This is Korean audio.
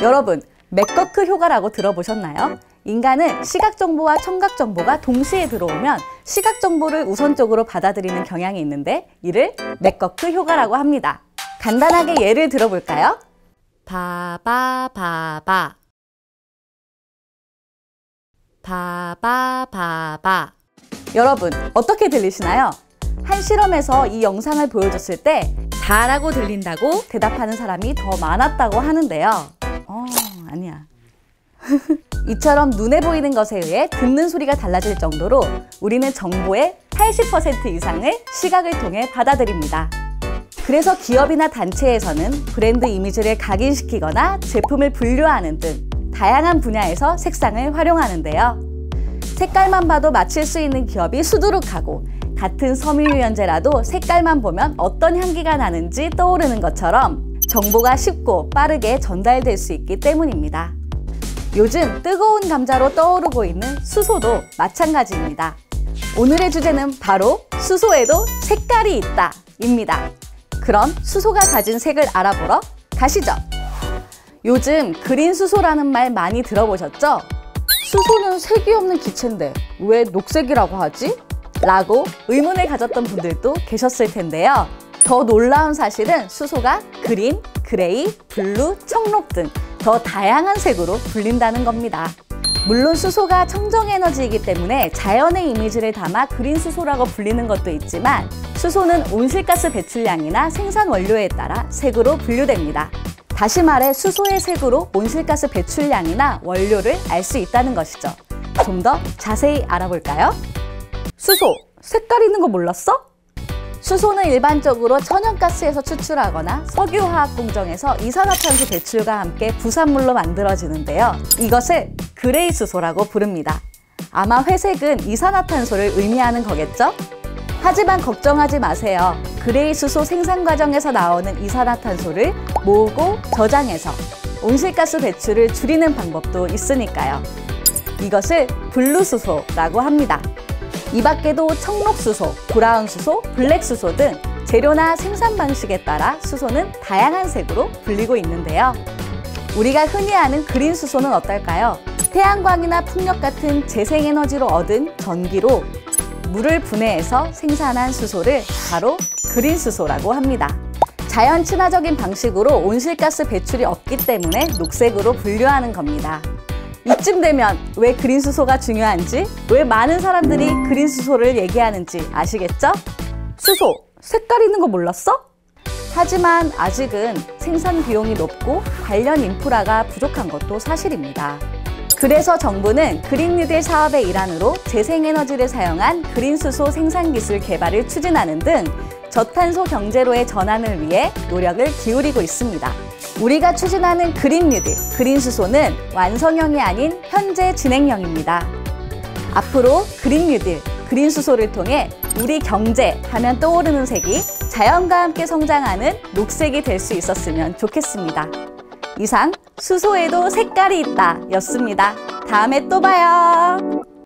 여러분, 맥거크 효과라고 들어보셨나요? 인간은 시각정보와 청각정보가 동시에 들어오면 시각정보를 우선적으로 받아들이는 경향이 있는데 이를 맥거크 효과라고 합니다. 간단하게 예를 들어볼까요? 봐봐 봐봐 봐봐 봐봐. 여러분, 어떻게 들리시나요? 한 실험에서 이 영상을 보여줬을 때 다라고 들린다고 대답하는 사람이 더 많았다고 하는데요. 아니야. 이처럼 눈에 보이는 것에 의해 듣는 소리가 달라질 정도로 우리는 정보의 80% 이상을 시각을 통해 받아들입니다. 그래서 기업이나 단체에서는 브랜드 이미지를 각인시키거나 제품을 분류하는 등 다양한 분야에서 색상을 활용하는데요. 색깔만 봐도 맞힐 수 있는 기업이 수두룩하고 같은 섬유유연제라도 색깔만 보면 어떤 향기가 나는지 떠오르는 것처럼 정보가 쉽고 빠르게 전달될 수 있기 때문입니다. 요즘 뜨거운 감자로 떠오르고 있는 수소도 마찬가지입니다. 오늘의 주제는 바로 수소에도 색깔이 있다 입니다. 그럼 수소가 가진 색을 알아보러 가시죠. 요즘 그린 수소라는 말 많이 들어보셨죠? 수소는 색이 없는 기체인데 왜 녹색이라고 하지? 라고 의문을 가졌던 분들도 계셨을 텐데요. 더 놀라운 사실은 수소가 그린, 그레이, 블루, 청록 등 더 다양한 색으로 불린다는 겁니다. 물론 수소가 청정에너지이기 때문에 자연의 이미지를 담아 그린 수소라고 불리는 것도 있지만 수소는 온실가스 배출량이나 생산 원료에 따라 색으로 분류됩니다. 다시 말해 수소의 색으로 온실가스 배출량이나 원료를 알 수 있다는 것이죠. 좀 더 자세히 알아볼까요? 수소, 색깔 있는 거 몰랐어? 수소는 일반적으로 천연가스에서 추출하거나 석유화학 공정에서 이산화탄소 배출과 함께 부산물로 만들어지는데요. 이것을 그레이 수소라고 부릅니다. 아마 회색은 이산화탄소를 의미하는 거겠죠? 하지만 걱정하지 마세요. 그레이 수소 생산 과정에서 나오는 이산화탄소를 모으고 저장해서 온실가스 배출을 줄이는 방법도 있으니까요. 이것을 블루수소라고 합니다. 이 밖에도 청록수소, 브라운수소, 블랙수소 등 재료나 생산 방식에 따라 수소는 다양한 색으로 불리고 있는데요. 우리가 흔히 아는 그린 수소는 어떨까요? 태양광이나 풍력 같은 재생에너지로 얻은 전기로 물을 분해해서 생산한 수소를 바로 그린 수소라고 합니다. 자연 친화적인 방식으로 온실가스 배출이 없기 때문에 녹색으로 분류하는 겁니다. 이쯤 되면 왜 그린 수소가 중요한지, 왜 많은 사람들이 그린 수소를 얘기하는지 아시겠죠? 수소, 색깔 있는 거 몰랐어? 하지만 아직은 생산 비용이 높고 관련 인프라가 부족한 것도 사실입니다. 그래서 정부는 그린 뉴딜 사업의 일환으로 재생에너지를 사용한 그린 수소 생산 기술 개발을 추진하는 등 저탄소 경제로의 전환을 위해 노력을 기울이고 있습니다. 우리가 추진하는 그린 뉴딜, 그린 수소는 완성형이 아닌 현재 진행형입니다. 앞으로 그린 뉴딜, 그린 수소를 통해 우리 경제 하면 떠오르는 색이 자연과 함께 성장하는 녹색이 될 수 있었으면 좋겠습니다. 이상 수소에도 색깔이 있다 였습니다. 다음에 또 봐요.